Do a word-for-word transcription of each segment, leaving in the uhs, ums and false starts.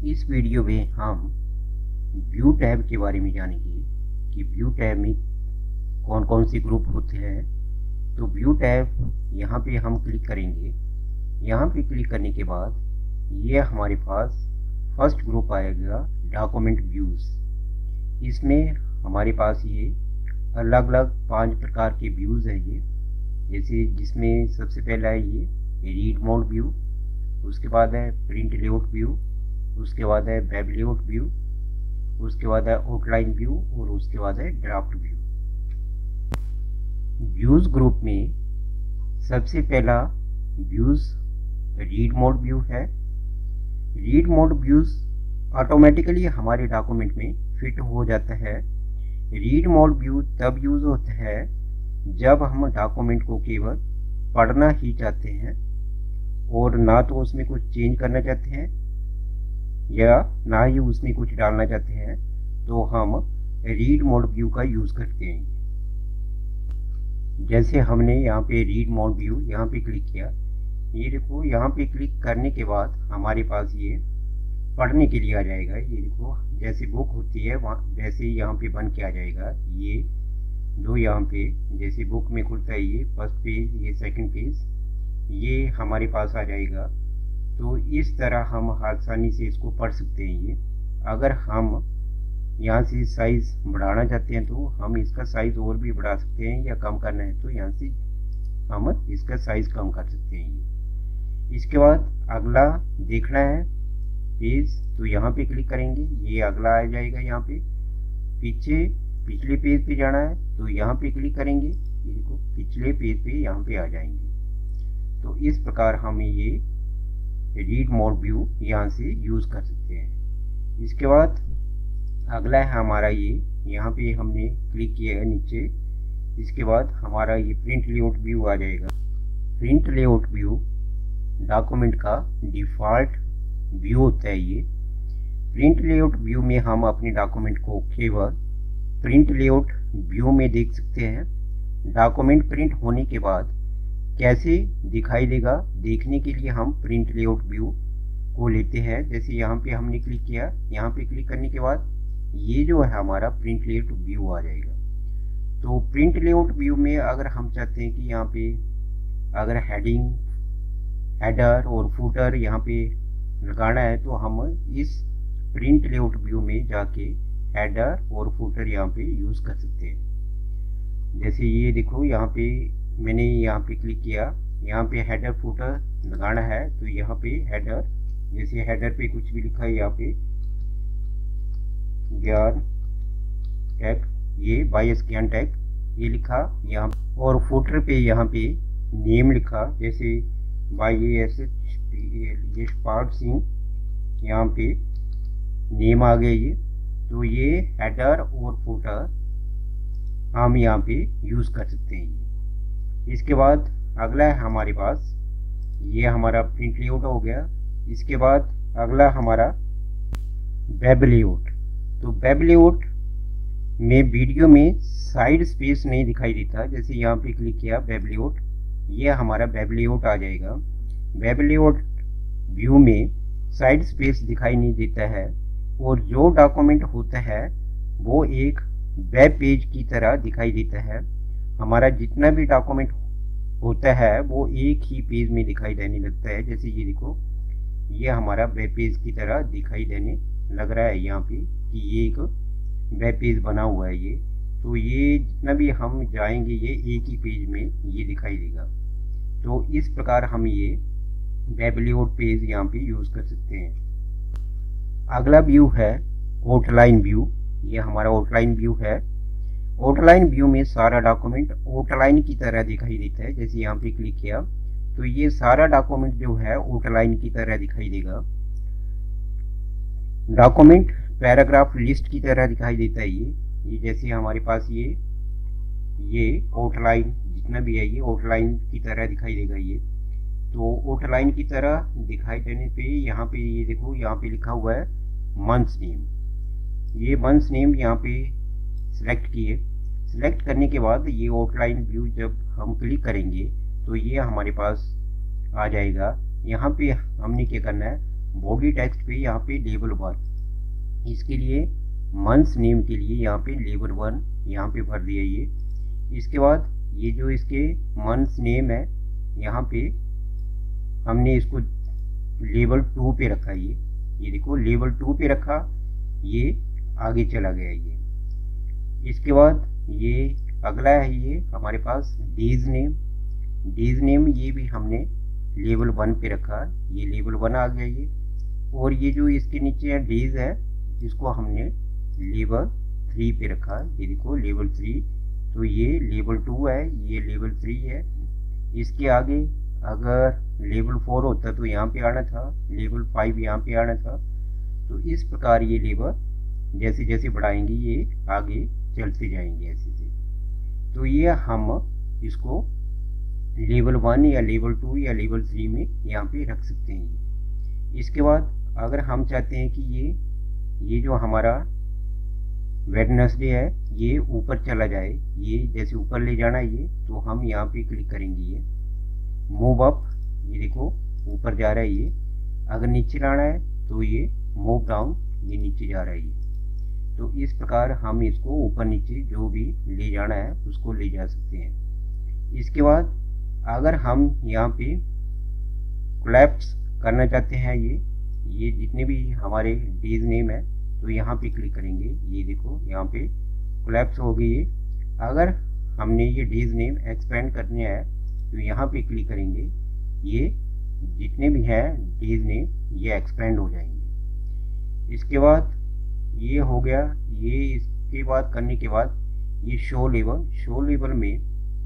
इस वीडियो में हम व्यू टैब के बारे में जानेंगे कि व्यू टैब में कौन कौन से ग्रुप होते हैं। तो व्यू टैब यहाँ पे हम क्लिक करेंगे। यहाँ पे क्लिक करने के बाद ये हमारे पास फर्स्ट ग्रुप आएगा डॉक्यूमेंट व्यूज़। इसमें हमारे पास ये अलग अलग पांच प्रकार के व्यूज़ हैं। ये जैसे जिसमें सबसे पहला है ये रीड मोड व्यू, उसके बाद है प्रिंट लेआउट व्यू, उसके बाद है वेब लेआउट व्यू, उसके बाद है आउटलाइन व्यू और उसके बाद है ड्राफ्ट व्यू। व्यूज ग्रुप में सबसे पहला व्यूज रीड मोड व्यू है। रीड मोड व्यूज ऑटोमेटिकली हमारे डॉक्यूमेंट में फिट हो जाता है। रीड मोड व्यू तब यूज होता है जब हम डॉक्यूमेंट को केवल पढ़ना ही चाहते हैं और ना तो उसमें कुछ चेंज करना चाहते हैं या ना ही उसमें कुछ डालना चाहते हैं, तो हम रीड मोड व्यू का यूज़ करते हैं। जैसे हमने यहाँ पे रीड मोड व्यू यहाँ पे क्लिक किया, ये देखो यहाँ पे क्लिक करने के बाद हमारे पास ये पढ़ने के लिए आ जाएगा। ये देखो जैसे बुक होती है वहाँ वैसे ही यहाँ पे बन के आ जाएगा। ये दो यहाँ पे जैसे बुक में खुलता है ये फर्स्ट पेज, ये सेकंड पेज, ये हमारे पास आ जाएगा। तो इस तरह हम आसानी से इसको पढ़ सकते हैं। ये अगर हम यहाँ से साइज़ बढ़ाना चाहते हैं तो हम इसका साइज़ और भी बढ़ा सकते हैं, या कम करना है तो यहाँ से हम इसका साइज़ कम कर सकते हैं। ये इसके बाद अगला देखना है पेज, तो यहाँ पे क्लिक करेंगे, ये अगला आ जाएगा। यहाँ पे पीछे पिछले पेज पे जाना है तो यहाँ पे क्लिक करेंगे, ये देखो पिछले पेज पे यहाँ पे आ जाएंगे। तो इस प्रकार हम ये रीड मोड व्यू यहाँ से यूज़ कर सकते हैं। इसके बाद अगला है हमारा ये, यहाँ पे हमने क्लिक किया है नीचे। इसके बाद हमारा ये प्रिंट लेआउट व्यू आ जाएगा। प्रिंट लेआउट व्यू डॉक्यूमेंट का डिफ़ॉल्ट व्यू होता है। ये प्रिंट लेआउट व्यू में हम अपने डॉक्यूमेंट को केवल प्रिंट लेआउट व्यू में देख सकते हैं। डॉक्यूमेंट प्रिंट होने के बाद कैसे दिखाई देगा देखने के लिए हम प्रिंट लेआउट व्यू को लेते हैं। जैसे यहाँ पे हमने क्लिक किया, यहाँ पे क्लिक करने के बाद ये जो है हमारा प्रिंट लेआउट व्यू आ जाएगा। तो प्रिंट लेआउट व्यू में अगर हम चाहते हैं कि यहाँ पे अगर हेडिंग, हेडर और फुटर यहाँ पे लगाना है तो हम इस प्रिंट लेआउट व्यू में जाके हेडर और फुटर यहाँ पे यूज़ कर सकते हैं। जैसे ये देखो यहाँ पे मैंने यहाँ पे क्लिक किया, यहाँ पे हेडर फुटर लगाना है तो यहाँ पे हेडर, जैसे हेडर पे कुछ भी लिखा है यहाँ पे ज्ञान टैग, ये बायस ज्ञान टैग ये लिखा यहाँ, और फुटर पे यहाँ पे नेम लिखा, जैसे बाई एस यशपाल सिंह, यहाँ पे नेम आ गया ये। तो ये हेडर और फुटर हम यहाँ पे यूज़ कर सकते हैं। इसके बाद अगला है हमारे पास, ये हमारा प्रिंट लेआउट हो गया। इसके बाद अगला हमारा वेब लेआउट। तो वेब लेआउट में वीडियो में साइड स्पेस नहीं दिखाई देता। जैसे यहाँ पे क्लिक किया वेब लेआउट, ये हमारा वेब लेआउट आ जाएगा। वेब लेआउट व्यू में साइड स्पेस दिखाई नहीं देता है और जो डॉक्यूमेंट होता है वो एक वेब पेज की तरह दिखाई देता है। हमारा जितना भी डॉक्यूमेंट होता है वो एक ही पेज में दिखाई देने लगता है। जैसे ये देखो ये हमारा वेब पेज की तरह दिखाई देने लग रहा है यहाँ पे कि ये एक वेब पेज बना हुआ है ये। तो ये जितना भी हम जाएंगे ये एक ही पेज में ये दिखाई देगा। तो इस प्रकार हम ये वेब लेआउट पेज यहाँ पे यूज़ कर सकते हैं। अगला व्यू है आउटलाइन व्यू। ये हमारा आउटलाइन व्यू है। आउटलाइन व्यू में सारा डॉक्यूमेंट आउटलाइन की तरह दिखाई देता है। जैसे यहाँ पे क्लिक किया तो ये सारा डॉक्यूमेंट जो है आउटलाइन की तरह दिखाई देगा। डॉक्यूमेंट पैराग्राफ लिस्ट की तरह दिखाई देता है ये ये जैसे हमारे पास ये ये आउटलाइन जितना भी है ये आउटलाइन की तरह दिखाई देगा ये। तो आउटलाइन की तरह दिखाई देने पे यहाँ पे ये देखो यहाँ पे लिखा हुआ है मंथ्स नेम। ये मंथ्स नेम यहाँ पे सिलेक्ट किए। सिलेक्ट करने के बाद ये आउटलाइन व्यू जब हम क्लिक करेंगे तो ये हमारे पास आ जाएगा। यहाँ पे हमने क्या करना है, बॉडी टेक्स्ट पे यहाँ पे लेबल वन, इसके लिए मंथ्स नेम के लिए यहाँ पे लेबल वन यहाँ पे भर दिया ये। इसके बाद ये जो इसके मंथ्स नेम है यहाँ पे हमने इसको लेबल टू पे रखा, ये ये देखो लेबल टू पे रखा, ये आगे चला गया ये। इसके बाद ये अगला है ये हमारे पास डेज नेम, डेज नेम ये भी हमने लेवल वन पे रखा, ये लेवल वन आ गया ये। और ये जो इसके नीचे है डेज है, इसको हमने लेवल थ्री पे रखा, ये देखो लेवल थ्री। तो ये लेवल टू है, ये लेवल थ्री है। इसके आगे अगर लेवल फोर होता तो यहाँ पे आना था, लेवल फाइव यहाँ पे आना था। तो इस प्रकार ये लेवल जैसे जैसे बढ़ाएंगे ये आगे चलते जाएंगे ऐसे से। तो ये हम इसको लेवल वन या लेवल टू या लेवल थ्री में यहाँ पे रख सकते हैं। इसके बाद अगर हम चाहते हैं कि ये ये जो हमारा वेडनेसडे है ये ऊपर चला जाए, ये जैसे ऊपर ले जाना है ये, तो हम यहाँ पे क्लिक करेंगे, ये मूव अप, ये देखो ऊपर जा रहा है ये। अगर नीचे लाना है तो ये मूव डाउन, ये नीचे जा रहा है ये। तो इस प्रकार हम इसको ऊपर नीचे जो भी ले जाना है उसको ले जा सकते हैं। इसके बाद अगर हम यहाँ पे कोलैप्स करना चाहते हैं ये ये जितने भी हमारे डेज नेम है, तो यहाँ पे क्लिक करेंगे, ये देखो यहाँ पे कोलैप्स हो गई है। अगर हमने ये डेज नेम एक्सपेंड करने हैं तो यहाँ पे क्लिक करेंगे, ये जितने भी हैं डेज नेम ये एक्सपेंड हो जाएंगे। इसके बाद ये हो गया, ये इसके बाद करने के बाद ये शो लेवल, शो लेवल में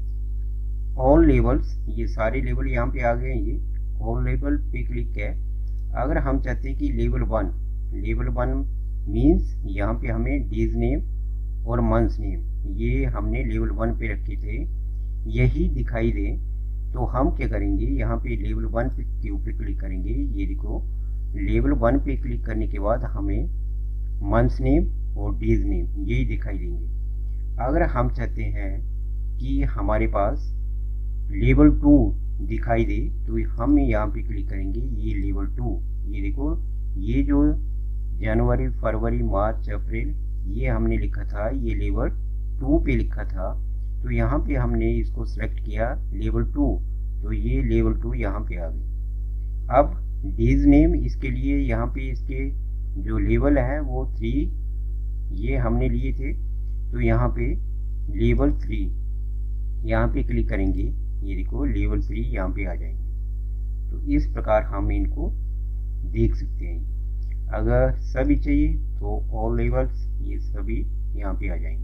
ऑल लेवल्स, ये सारे लेवल यहाँ पे आ गए हैं, ये ऑल लेवल पे क्लिक है। अगर हम चाहते हैं कि level one, level one means यहाँ पे हमें डेज नेम और मंथ्स नेम ये हमने लेवल वन पे रखे थे, यही दिखाई दे, तो हम क्या करेंगे, यहाँ पे लेवल वन के ऊपर क्लिक करेंगे। ये देखो लेवल वन पे क्लिक करने के बाद हमें मंथ्स नेम और डेज नेम यही दिखाई देंगे। अगर हम चाहते हैं कि हमारे पास लेवल टू दिखाई दे तो हम यहाँ पे क्लिक करेंगे, ये लेवल टू, ये देखो ये जो जनवरी फरवरी मार्च अप्रैल ये हमने लिखा था, ये लेवल टू पे लिखा था। तो यहाँ पे हमने इसको सिलेक्ट किया लेवल टू, तो ये लेवल टू यहाँ पे आ गई। अब डेज नेम इसके लिए यहाँ पे इसके जो लेवल है वो थ्री ये हमने लिए थे, तो यहाँ पे लेवल थ्री यहाँ पे क्लिक करेंगे, ये देखो लेवल थ्री यहाँ पे आ जाएंगे। तो इस प्रकार हम इनको देख सकते हैं। अगर सभी चाहिए तो ऑल लेवल्स ये सभी यहाँ पे आ जाएंगे।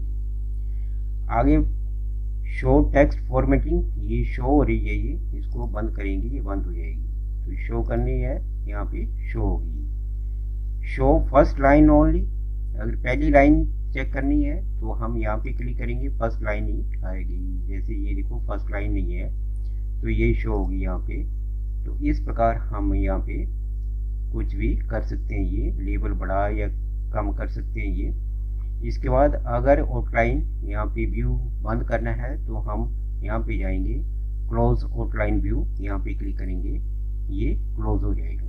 आगे शो टेक्स्ट फॉर्मेटिंग, ये शो हो रही है, ये इसको बंद करेंगे, ये बंद हो जाएगी। तो शो करनी है, यहाँ पे शो होगी। शो फर्स्ट लाइन ओनली, अगर पहली लाइन चेक करनी है तो हम यहाँ पे क्लिक करेंगे, फर्स्ट लाइन ही आएगी। जैसे ये देखो फर्स्ट लाइन नहीं है तो ये शो होगी यहाँ पे। तो इस प्रकार हम यहाँ पे कुछ भी कर सकते हैं, ये लेवल बढ़ा या कम कर सकते हैं ये। इसके बाद अगर आउटलाइन यहाँ पे व्यू बंद करना है तो हम यहाँ पे जाएंगे, क्लोज आउटलाइन व्यू यहाँ पे क्लिक करेंगे, ये क्लोज हो जाएगा।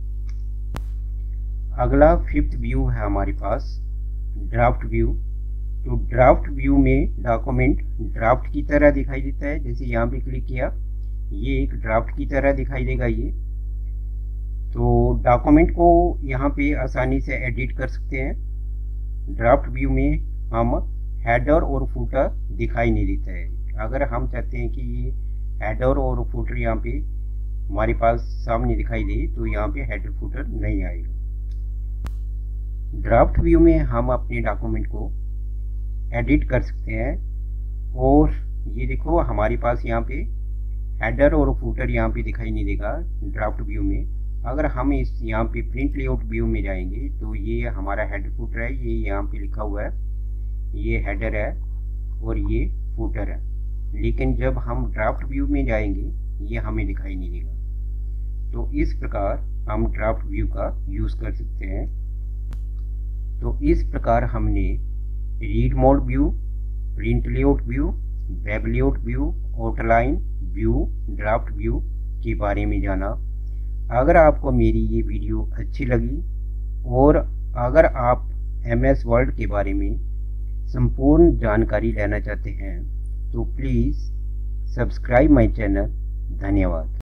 अगला फिफ्थ व्यू है हमारे पास ड्राफ्ट व्यू। तो ड्राफ्ट व्यू में डॉक्यूमेंट ड्राफ्ट की तरह दिखाई देता है। जैसे यहाँ पे क्लिक किया, ये एक ड्राफ्ट की तरह दिखाई देगा ये। तो डॉक्यूमेंट को यहाँ पे आसानी से एडिट कर सकते हैं। ड्राफ्ट व्यू में हम हेडर और फुटर दिखाई नहीं देता है। अगर हम चाहते हैं कि ये हेडर और फुटर यहाँ पे हमारे पास सामने दिखाई दे तो यहाँ पे हेडर फुटर नहीं आएगा। ड्राफ्ट व्यू में हम अपने डॉक्यूमेंट को एडिट कर सकते हैं। और ये देखो हमारे पास यहाँ पे हेडर और फुटर यहाँ पे दिखाई नहीं देगा ड्राफ्ट व्यू में। अगर हम इस यहाँ पे प्रिंट लेआउट व्यू में जाएंगे तो ये हमारा हेडर फुटर है, ये यहाँ पे लिखा हुआ है, ये हेडर है और ये फुटर है। लेकिन जब हम ड्राफ्ट व्यू में जाएंगे ये हमें दिखाई नहीं देगा। तो इस प्रकार हम ड्राफ्ट व्यू का यूज़ कर सकते हैं। तो इस प्रकार हमने read mode view, print layout view, web layout view, outline view, draft view के बारे में जाना। अगर आपको मेरी ये वीडियो अच्छी लगी और अगर आप एम एस वर्ड के बारे में संपूर्ण जानकारी लेना चाहते हैं तो प्लीज़ सब्सक्राइब माय चैनल। धन्यवाद।